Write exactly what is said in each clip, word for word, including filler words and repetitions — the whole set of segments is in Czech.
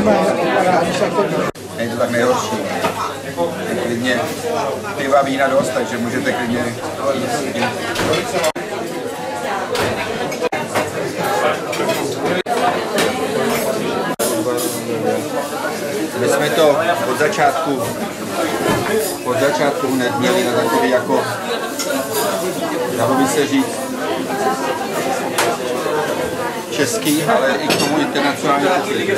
Není to tak nejhorší. Klidně piva, vína dost, takže můžete klidně jít. My jsme to od začátku, od začátku hned měli na takový jako, dalo by se říct, český, ale i k tomu internacionální kuchyni.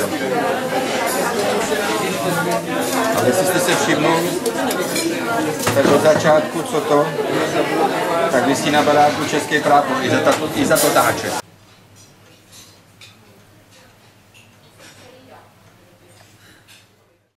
Ale jestli jste se všimnul, tak od začátku, co to, tak visí na baráku český prápor i za, ta, i za to táče.